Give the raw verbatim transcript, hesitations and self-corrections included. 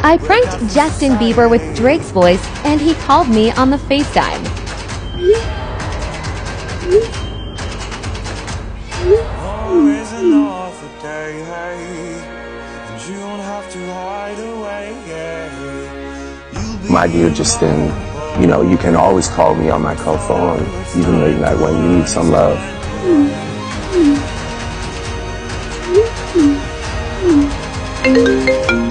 I pranked Justin Bieber with Drake's voice, and he called me on the FaceTime. Always another day, hey, and you don't have to hide away, yeah. My dear Justin, you know, you can always call me on my cell phone, even late night when you need some love. Mm-hmm.